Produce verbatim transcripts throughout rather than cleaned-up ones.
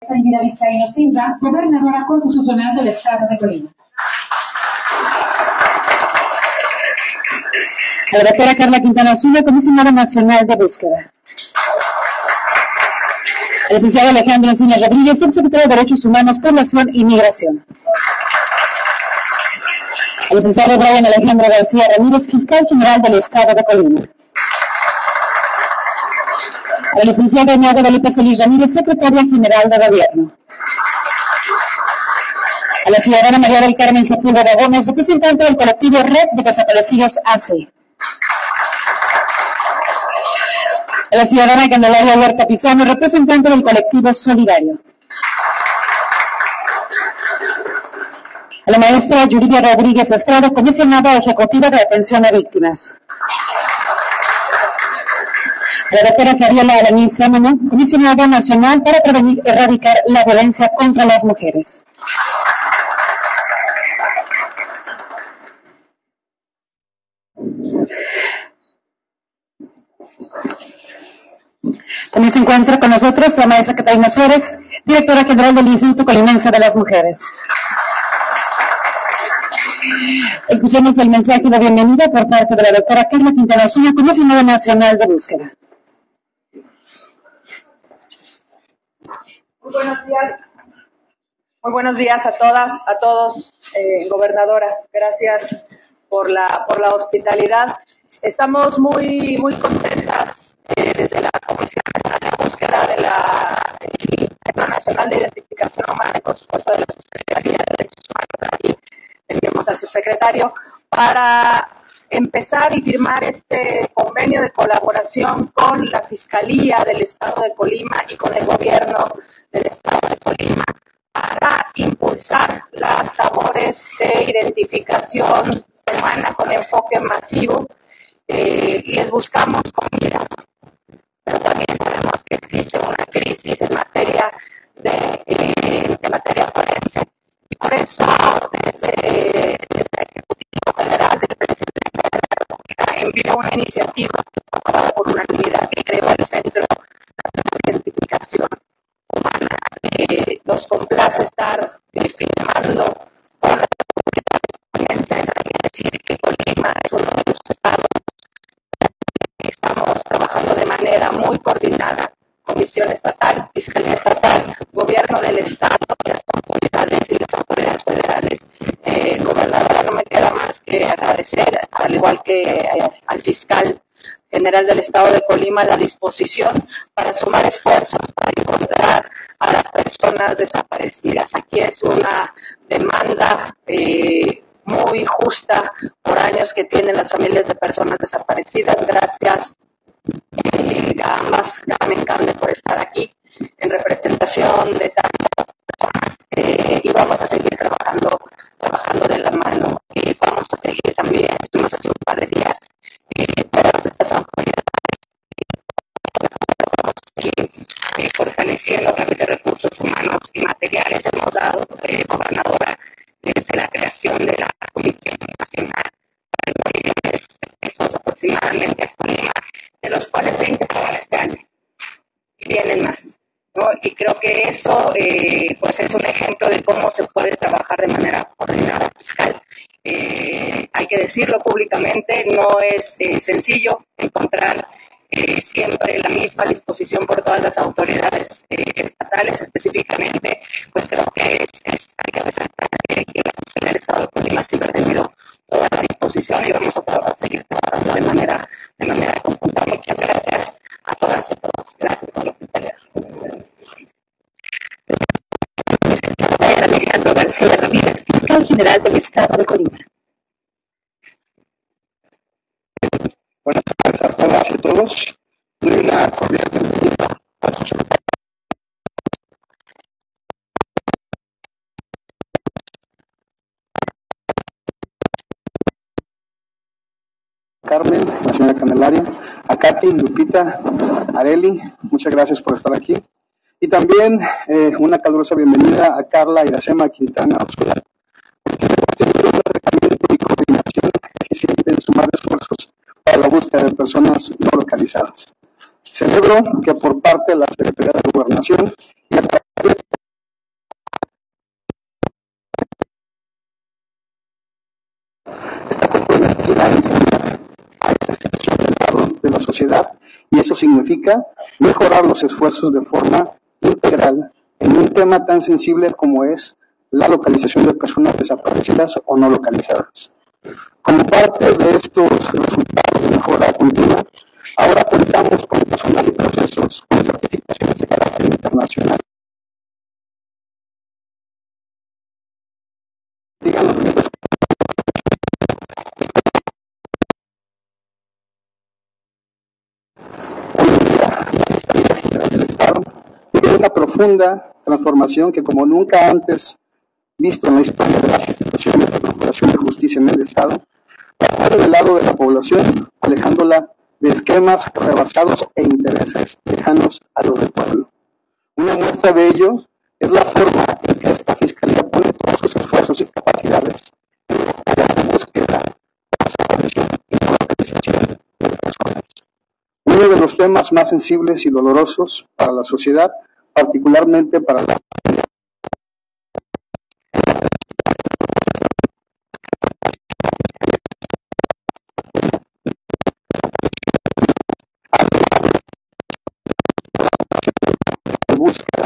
Indira Vizcaíno Silva, gobernadora constitucional del Estado de Colima. A la doctora Carla Quintana Osuna, comisionada nacional de búsqueda. Al licenciado Alejandro Encina Rodríguez, subsecretario de Derechos Humanos, Población y Migración. Al licenciado Brian Alejandro García Ramírez, fiscal general del Estado de Colima. A la licenciada Ana Guadalupe Solís Ramírez, secretaria general de Gobierno. A la ciudadana María del Carmen Sepúlveda Gómez, representante del colectivo Red de Desaparecidos A C. A la ciudadana Candelaria Huerta Pizano, representante del colectivo Solidario. A la maestra Yuridia Rodríguez Estrada, comisionada ejecutiva de atención a víctimas. A la doctora Fabiola Alanín Sámano, comisionada nacional para prevenir y erradicar la violencia contra las mujeres. También se encuentra con nosotros la maestra Catalina Suárez, directora general del Instituto Colimense de las Mujeres. Escuchemos el mensaje de bienvenida por parte de la doctora Carla Quintana Osuna, comisionada nacional de búsqueda. Muy buenos días. Muy buenos días a todas, a todos, eh, gobernadora. Gracias por la por la hospitalidad. Estamos muy muy contentas eh, desde la Comisión Nacional de Búsqueda de la Centro Nacional de Identificación Humana y por supuesto de la Subsecretaría de Derechos Humanos. Aquí tenemos al subsecretario para empezar y firmar este convenio de colaboración con la Fiscalía del Estado de Colima y con el Gobierno del Estado de Colima para impulsar las labores de identificación humana con enfoque masivo. Eh, les buscamos comida, pero también sabemos que existe una crisis en materia de, eh, de materia forense. Y por eso, desde, desde el Ejecutivo Federal del Presidente de la República envió una iniciativa aprobada por unanimidad que creó el Centro Nacional de Identificación Humana. Eh, nos complace estar eh, firmando con las autoridades forenses. Hay que decir que Colima es uno de los estados que estamos trabajando de manera muy coordinada. Comisión Estatal, Fiscalía Estatal, Gobierno del Estado, las autoridades y las autoridades federales. Eh, gobernadora, no me queda más que agradecer, al igual que eh, al fiscal general del Estado de Colima, la disposición para sumar esfuerzos para encontrar a las personas desaparecidas. Aquí es una demanda eh, muy justa por años que tienen las familias de personas desaparecidas. Gracias Eh, a ambas, Carmen Cande, por estar aquí en representación de tantas personas eh, y vamos a seguir trabajando trabajando de la mano y vamos a seguir también, estuvimos hace un par de días eh, todas estas autoridades eh, vamos a seguir eh, fortaleciendo a través de recursos humanos y materiales. Hemos dado, eh, gobernadora, desde la creación de la Comisión Nacional para millones de pesos aproximadamente a Colima, de los cuales veinte para este año y vienen más, ¿no? Y creo que eso eh, pues es un ejemplo de cómo se puede trabajar de manera coordinada fiscal. Eh, hay que decirlo públicamente, no es eh, sencillo encontrar eh, siempre la misma disposición por todas las autoridades eh, estatales. Específicamente, pues creo que es, es hay que resaltar que la Fiscalía del Estado de Colima siempre ha tenido toda la disposición y vamos a, a seguir trabajando de manera, de manera conjunta. Muchas gracias a todas y a todos. Gracias por la oportunidad. Licenciado Alejandro García Ramírez, fiscal general del Estado de Colima. Buenas tardes a todas y a todos. Doy una cordial bienvenida a su secretario Carmen, la señora Candelaria, a Katy, Lupita, Areli, muchas gracias por estar aquí. Y también eh, una calurosa bienvenida a Carla Iracema Quintana Osuna, porque hemos tenido un acercamiento y coordinación eficiente en sumar esfuerzos para la búsqueda de personas no localizadas. Celebro que por parte de la Secretaría de Gobernación y a través de sociedad, y eso significa mejorar los esfuerzos de forma integral en un tema tan sensible como es la localización de personas desaparecidas o no localizadas. Como parte de estos resultados de mejora continua, ahora contamos con personal y procesos con certificaciones de carácter internacional. Díganos, hoy en día la Fiscalía General del Estado vive una profunda transformación que como nunca antes visto en la historia de las instituciones de procuración de justicia en el Estado, ha revelado de la población, alejándola de esquemas rebasados e intereses lejanos a los del pueblo. Una muestra de ello es la forma en que esta Fiscalía pone todos sus esfuerzos y capacidades en la búsqueda, observación y localización de personas. Uno de los temas más sensibles y dolorosos para la sociedad, particularmente para la búsqueda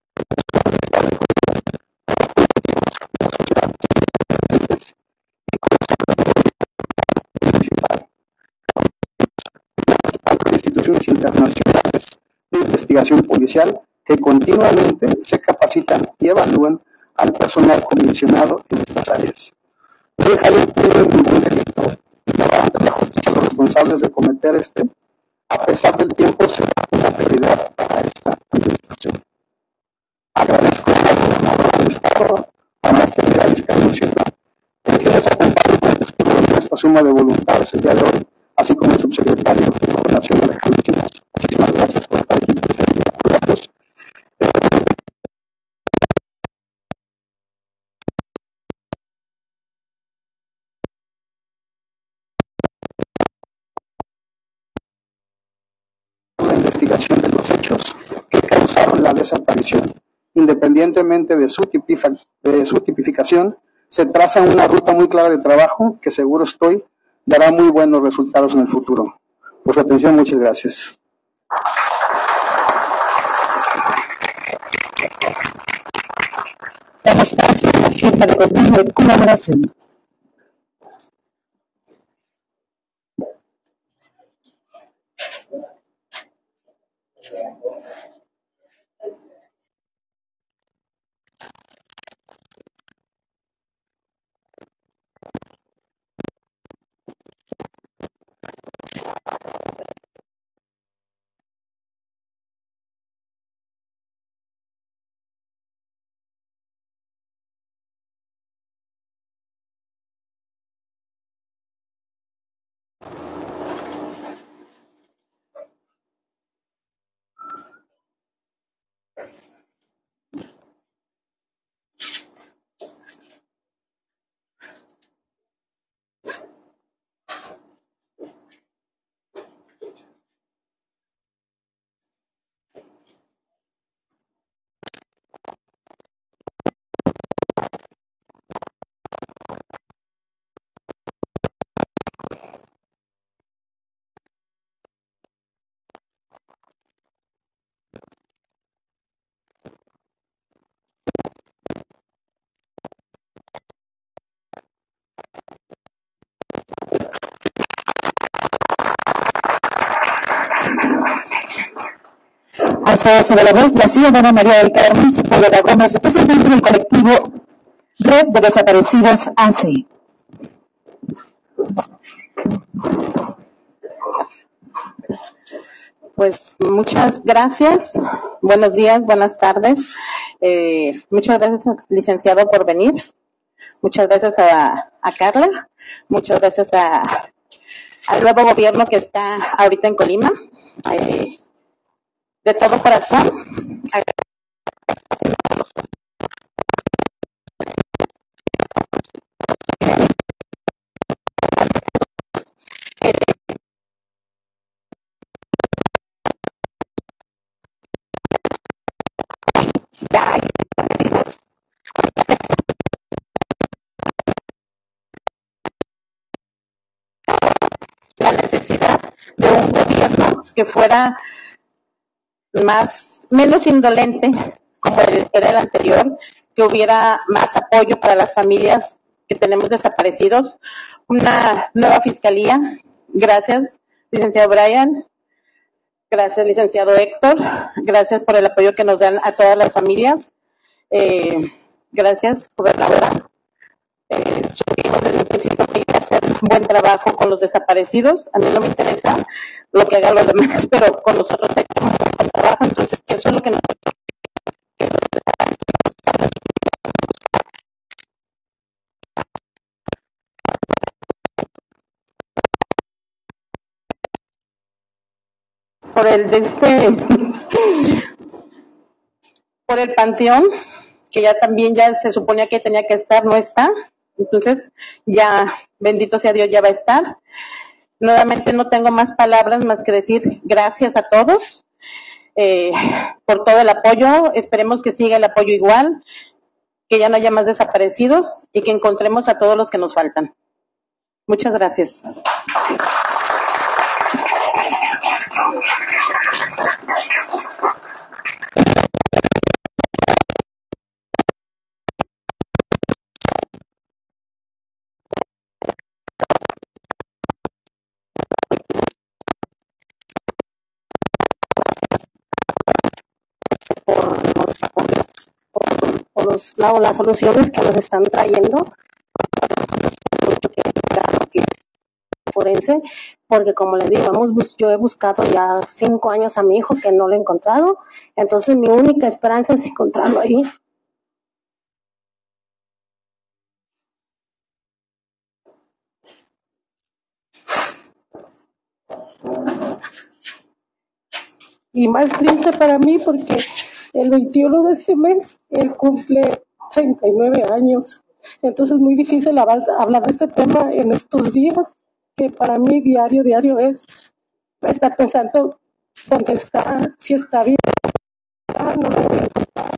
de instituciones internacionales de investigación policial que continuamente se capacitan y evalúan al personal comisionado en estas áreas. No dejar impune ningún delito y llevar ante la justicia a los responsables de cometer este, a pesar del tiempo, será una prioridad para esta administración. Agradezco al gobernador del Estado, a Marcelo Vizcarra Silva, el que les acompañe con el testigo de esta suma de voluntades el día de hoy, así como el subsecretario de Gobernación, Alejandro Chinas. Muchísimas gracias por estar aquí presente. Gracias. La investigación de los hechos que causaron la desaparición. Independientemente de su, tipifa, de su tipificación, se traza una ruta muy clara de trabajo que seguro estoy dará muy buenos resultados en el futuro. Por su atención, muchas gracias. Damos paso a la firma de convenio de colaboración. Alzado sobre la voz, la ciudadana María del Carmen Sepúlveda Gómez, representante del colectivo Red de Desaparecidos A C. Pues muchas gracias, buenos días, buenas tardes. Eh, muchas gracias, licenciado, por venir. Muchas gracias a, a Carla, muchas gracias a, al nuevo gobierno que está ahorita en Colima. Eh, de todo corazón, la necesidad de un gobierno que fuera más, menos indolente como el, era el anterior, que hubiera más apoyo para las familias que tenemos desaparecidos, una nueva fiscalía. Gracias, licenciado Brian. Gracias, licenciado Héctor. Gracias por el apoyo que nos dan a todas las familias. Eh, gracias, gobernadora. Eh, supimos desde el principio que iba a hacer un buen trabajo con los desaparecidos. A mí no me interesa lo que hagan los demás, pero con nosotros hay que hacer un buen trabajo. Entonces, eso es lo que nos que los desaparecidos saben. Por el de este por el panteón, que ya también ya se suponía que tenía que estar, no está. Entonces, ya, bendito sea Dios, ya va a estar. Nuevamente no tengo más palabras más que decir gracias a todos eh, por todo el apoyo. Esperemos que siga el apoyo igual, que ya no haya más desaparecidos y que encontremos a todos los que nos faltan. Muchas gracias. Por los apoyos, por, por los, la, las soluciones que nos están trayendo, que es forense, porque como les digo, hemos, yo he buscado ya cinco años a mi hijo que no lo he encontrado, entonces mi única esperanza es encontrarlo ahí. Y más triste para mí porque el veintiuno de este mes él cumple treinta y nueve años. Entonces es muy difícil hablar, hablar de este tema en estos días, que para mí diario, diario es estar pensando dónde está, si está bien, no lo voy a encontrar.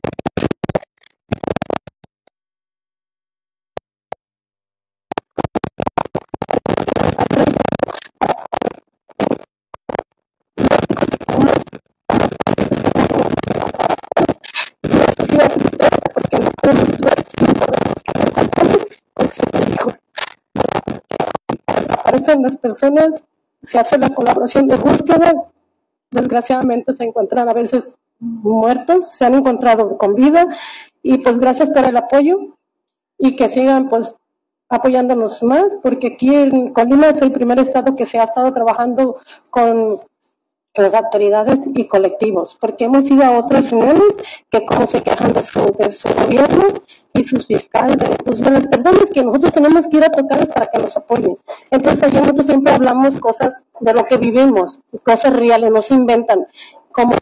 Porque no podemos ver si podemos que lo encontramos, pues se me dijo. Desaparecen las personas, se hace la colaboración de búsqueda, desgraciadamente se encuentran a veces muertos, se han encontrado con vida, y pues gracias por el apoyo, y que sigan pues apoyándonos más, porque aquí en Colima es el primer estado que se ha estado trabajando con las autoridades y colectivos, porque hemos ido a otras reuniones que como se quejan de su, de su gobierno y sus fiscales, de, pues, de las personas que nosotros tenemos que ir a tocarles para que nos apoyen. Entonces allá nosotros siempre hablamos cosas de lo que vivimos, cosas reales, no se inventan, como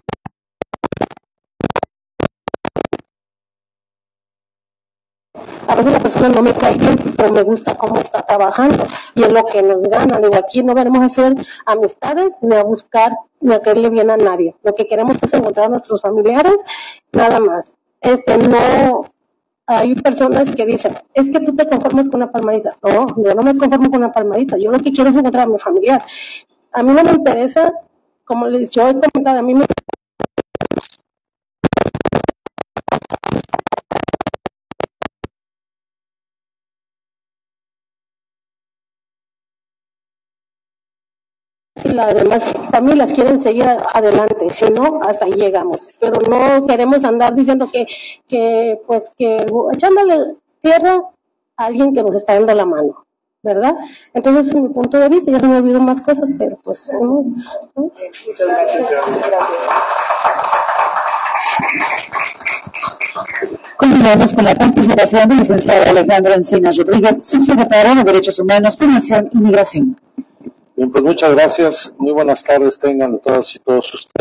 a veces la persona no me cae bien, pero me gusta cómo está trabajando y es lo que nos gana. Digo, aquí no venimos a hacer amistades ni a buscar ni a quererle bien a nadie. Lo que queremos es encontrar a nuestros familiares, nada más. Este, no, hay personas que dicen, es que tú te conformas con una palmadita. No, yo no me conformo con una palmadita. Yo lo que quiero es encontrar a mi familiar. A mí no me interesa, como les yo he comentado, a mí me si las demás familias quieren seguir adelante, si no, hasta ahí llegamos. Pero no queremos andar diciendo que, que pues, que echándole tierra a alguien que nos está dando la mano, ¿verdad? Entonces, desde mi punto de vista, ya se me olvidó más cosas, pero pues... ¿no? ¿no? Muchas gracias. Gracias. Continuamos con la participación del licenciado Alejandro Encinas Rodríguez, subsecretario de Derechos Humanos, Población y Migración. Bien, pues muchas gracias. Muy buenas tardes tengan todas y todos ustedes.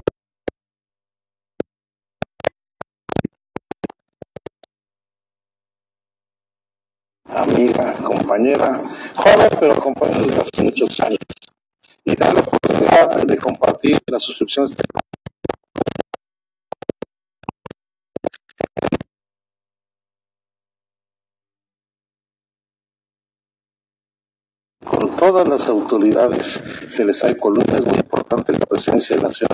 Amiga, compañera, joven, pero compañera desde hace muchos años. Y dar la oportunidad de compartir las suscripciones de con todas las autoridades del Estado de Colima. Es muy importante la presencia de la señora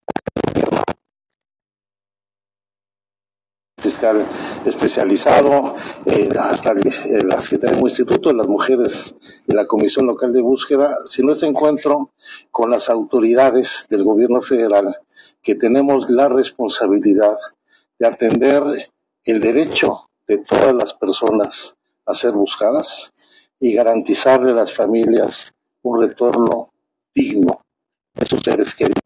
fiscal especializado, eh, hasta el, la Secretaría del Instituto de las Mujeres y la Comisión Local de Búsqueda, sino este encuentro con las autoridades del gobierno federal, que tenemos la responsabilidad de atender el derecho de todas las personas a ser buscadas y garantizarle a las familias un retorno digno de sus seres queridos.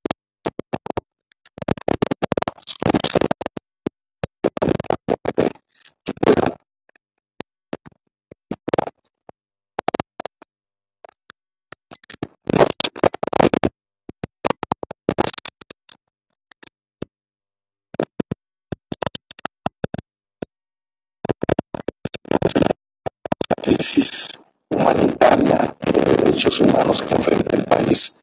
Crisis humanitaria y de derechos humanos que enfrenta el país,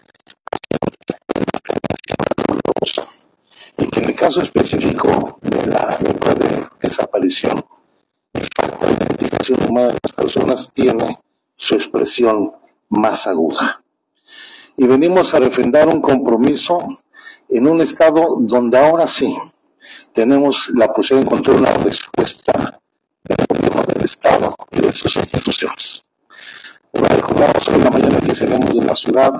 y que en el caso específico de la de desaparición y falta de identificación humana de las personas tiene su expresión más aguda. Y venimos a refrendar un compromiso en un estado donde ahora sí tenemos la posibilidad de encontrar una respuesta del gobierno del estado y de sus instituciones. Lo recordamos hoy en la mañana que salimos de la ciudad.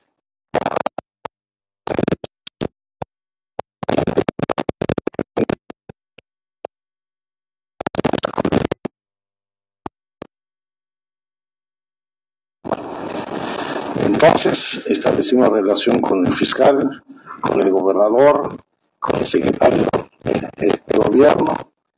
Entonces establecimos relación con el fiscal, con el gobernador, con el secretario de, de, de gobierno.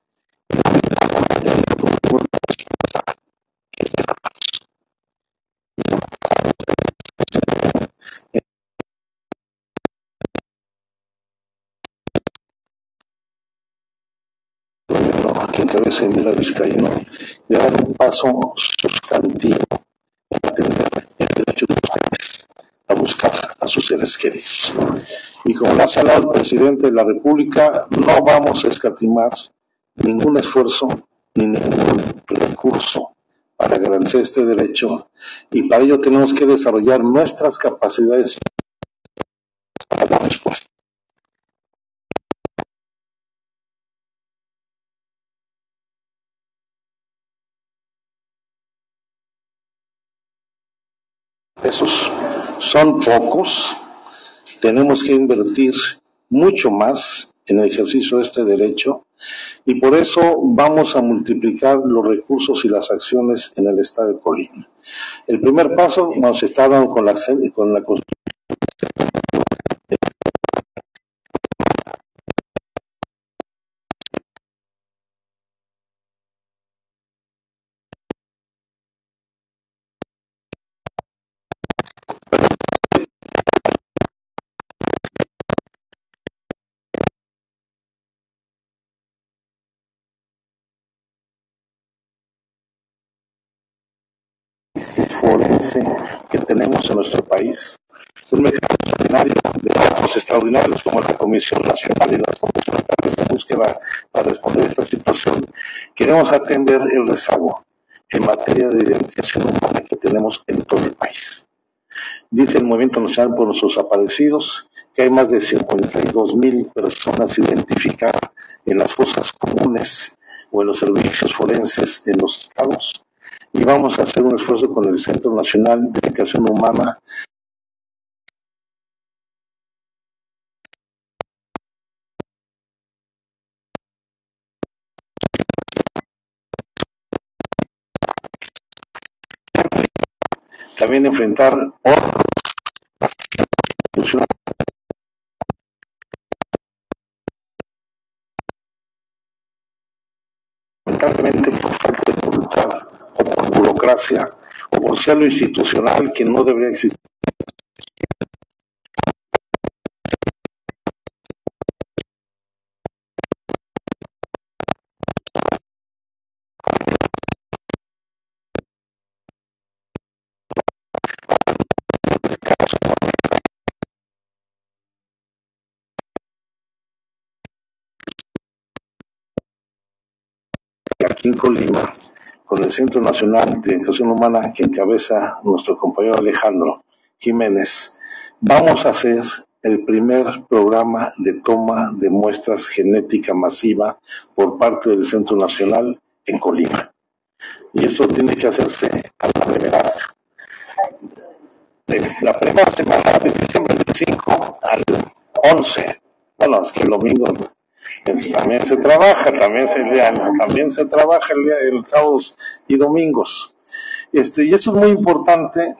Que encabeza Emilio Vizcaíno, de dar un paso sustantivo en atender el derecho de ustedes a buscar a sus seres queridos. Y como lo ha señalado el presidente de la República, no vamos a escatimar ningún esfuerzo ni ningún recurso para garantizar este derecho, y para ello tenemos que desarrollar nuestras capacidades para dar respuesta. Esos son pocos, tenemos que invertir mucho más en el ejercicio de este derecho, y por eso vamos a multiplicar los recursos y las acciones en el estado de Colima. El primer paso nos está dando con la con la forense que tenemos en nuestro país, un mecanismo extraordinario de datos extraordinarios como la Comisión Nacional y las comisiones de búsqueda para responder a esta situación. Queremos atender el rezago en materia de identificación humana que tenemos en todo el país. Dice el Movimiento Nacional por los Desaparecidos que hay más de cincuenta y dos mil personas identificadas en las fosas comunes o en los servicios forenses en los estados, y vamos a hacer un esfuerzo con el Centro Nacional de Identificación Humana también enfrentar otras instituciones lamentablemente por falta de voluntad o por burocracia o por ser lo institucional que no debería existir. Aquí en Colima, con el Centro Nacional de Educación Humana que encabeza nuestro compañero Alejandro Jiménez, vamos a hacer el primer programa de toma de muestras genética masiva por parte del Centro Nacional en Colima. Y esto tiene que hacerse a la brevedad. La primera semana de diciembre del cinco al once, bueno, es que el domingo es, también se trabaja, también se, también se trabaja el día, el sábados y domingos. Este, y esto es muy importante.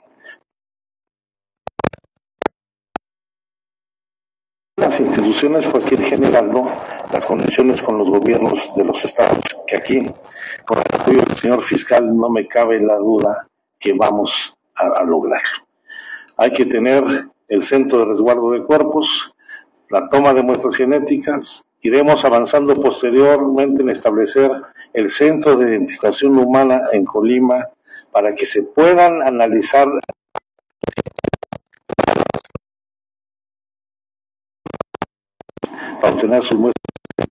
Las instituciones pues que ir generando las condiciones con los gobiernos de los estados, que aquí, con el apoyo del señor fiscal, no me cabe la duda que vamos a, a lograr. Hay que tener el centro de resguardo de cuerpos, la toma de muestras genéticas. Iremos avanzando posteriormente en establecer el centro de identificación humana en Colima para que se puedan analizar para obtener sus muestras.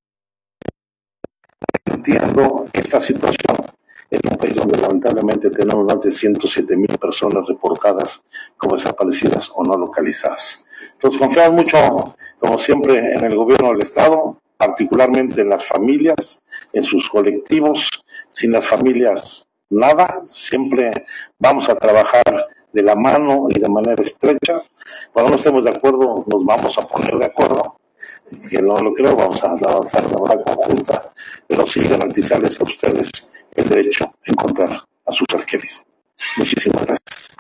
Entiendo esta situación en un país donde lamentablemente tenemos más de ciento siete mil personas reportadas como desaparecidas o no localizadas. Entonces confiamos mucho, como siempre, en el gobierno del Estado, particularmente en las familias, en sus colectivos. Sin las familias, nada. Siempre vamos a trabajar de la mano y de manera estrecha. Cuando no estemos de acuerdo, nos vamos a poner de acuerdo. Que no lo creo, vamos a avanzar de manera conjunta, pero sí garantizarles a ustedes el derecho a encontrar a sus seres queridos. Muchísimas gracias.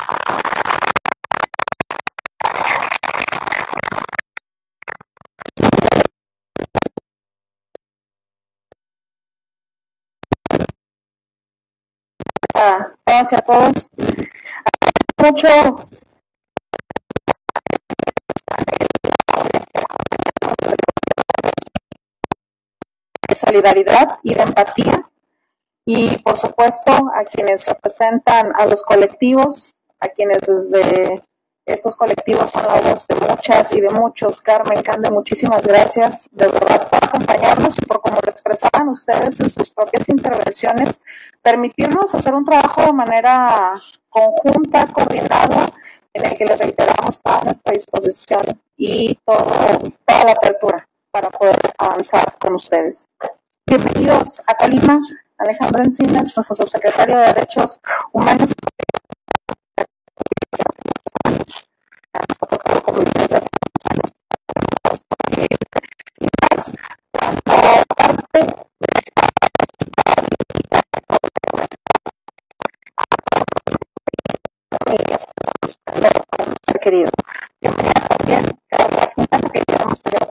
A todas y a todos. Mucho de solidaridad y de empatía, y por supuesto a quienes representan a los colectivos, a quienes desde estos colectivos son la voz de muchas y de muchos. Carmen, Cande, muchísimas gracias de verdad por acompañarnos y por, como lo expresaban ustedes en sus propias intervenciones, permitirnos hacer un trabajo de manera conjunta, coordinada, en el que les reiteramos toda nuestra disposición y todo, toda la apertura para poder avanzar con ustedes. Bienvenidos a Colima, Alejandro Encinas, nuestro subsecretario de Derechos Humanos. Querido, también que queremos tener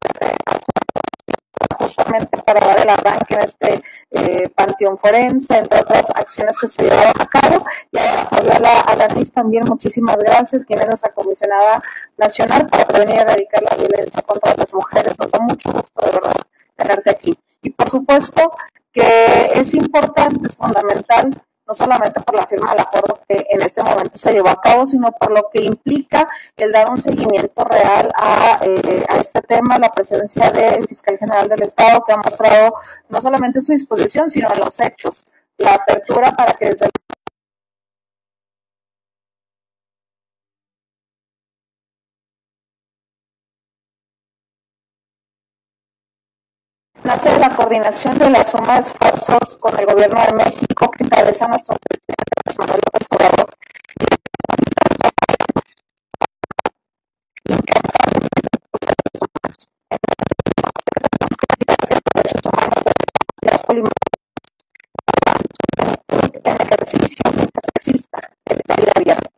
justamente para dar el arranque en este eh, panteón forense, entre otras acciones que se llevaron a cabo. Y a Fabiola Alarniz también muchísimas gracias, quien es nuestra comisionada nacional para prevenir y erradicar la violencia contra las mujeres. Nos da mucho gusto de verdad tenerte aquí. Y por supuesto que es importante, es fundamental, no solamente por la firma del acuerdo que en este momento se llevó a cabo, sino por lo que implica el dar un seguimiento real a, eh, a este tema, la presencia del fiscal general del Estado, que ha mostrado no solamente su disposición, sino en los hechos, la apertura para que desde el nace la coordinación de la suma de esfuerzos con el Gobierno de México que encabeza nuestro presidente Manuel López Obrador. En ejercicio mientras exista esta vida abierta.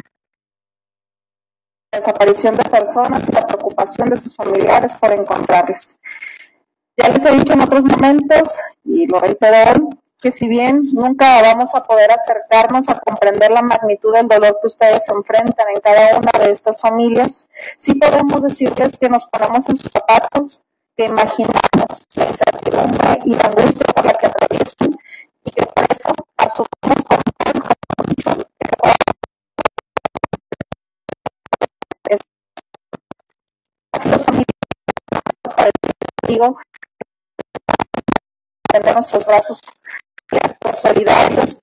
La desaparición de personas y la preocupación de sus familiares por encontrarles. Ya les he dicho en otros momentos, y lo reitero hoy, que si bien nunca vamos a poder acercarnos a comprender la magnitud del dolor que ustedes enfrentan en cada una de estas familias, sí podemos decirles que nos ponemos en sus zapatos, que imaginamos la incertidumbre y la angustia por la que atraviesan, y que por eso asumimos con el compromiso que así los familiares digo, tender nuestros brazos actos solidarios.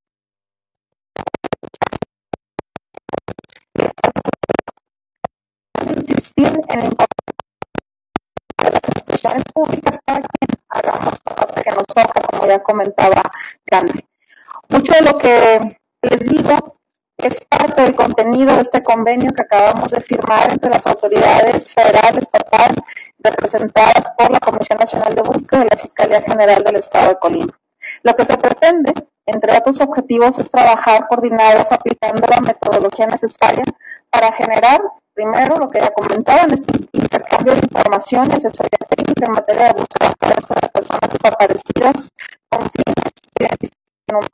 Insistir en la importancia de las instituciones públicas para que hagamos la parte que nos toca, como ya comentaba Gandhi. Mucho de lo que les digo es parte del contenido de este convenio que acabamos de firmar entre las autoridades federal, estatal, representadas por la Comisión Nacional de Búsqueda y la Fiscalía General del Estado de Colima. Lo que se pretende, entre otros objetivos, es trabajar coordinados aplicando la metodología necesaria para generar, primero, lo que ya comentaban, este intercambio de información y asesoría técnica en materia de búsqueda de personas desaparecidas con fines de identificación.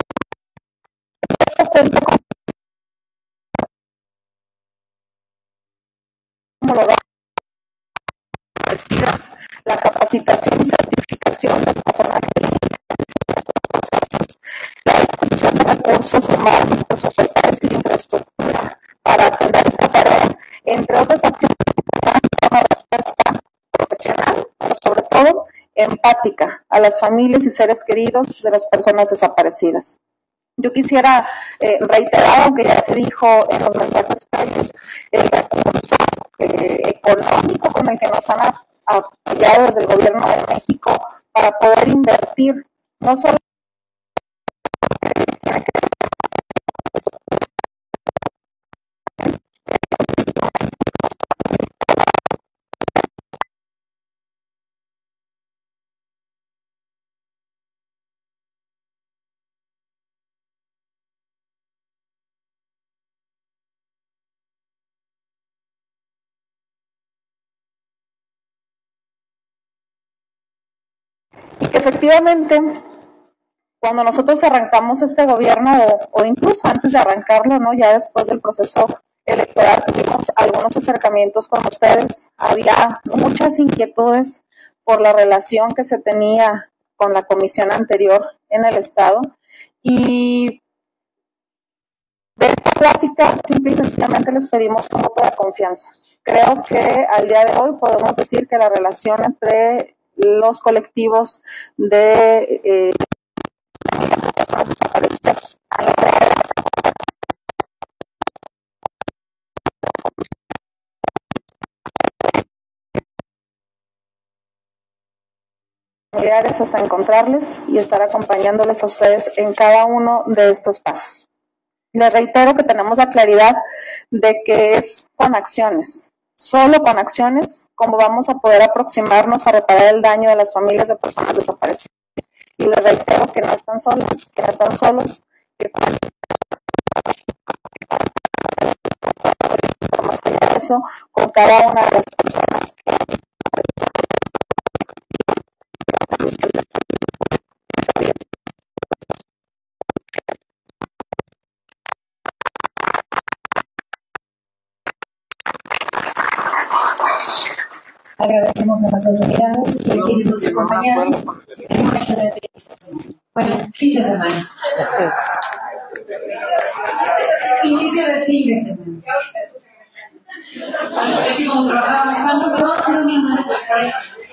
La capacitación y certificación del personal de estos procesos, la disposición de recursos humanos, presupuestarios y de infraestructura para atender esta tarea, entre otras acciones que dan una respuesta profesional, pero sobre todo empática a las familias y seres queridos de las personas desaparecidas. Yo quisiera eh, reiterar, aunque ya se dijo en los mensajes previos, el recurso eh, económico con el que nos han apoyado desde el Gobierno de México para poder invertir, no solo y que efectivamente cuando nosotros arrancamos este gobierno o, o incluso antes de arrancarlo, ¿no? Ya después del proceso electoral tuvimos algunos acercamientos con ustedes, había muchas inquietudes por la relación que se tenía con la comisión anterior en el estado y de esta plática simple y sencillamente les pedimos un voto de confianza. Creo que al día de hoy podemos decir que la relación entre los colectivos de eh, las personas desaparecidas han logrado familiares hasta encontrarles y estar acompañándoles a ustedes en cada uno de estos pasos. Les reitero que tenemos la claridad de que es con acciones, solo con acciones, como vamos a poder aproximarnos a reparar el daño de las familias de personas desaparecidas. Y les reitero que no están solas, que no están solos, que más que eso, con cada una de las personas que agradecemos a las autoridades y a quienes nos acompañaron. Bueno, fin de semana. Inicio de fin de semana. Así como trabajamos antes, vamos a domingo después.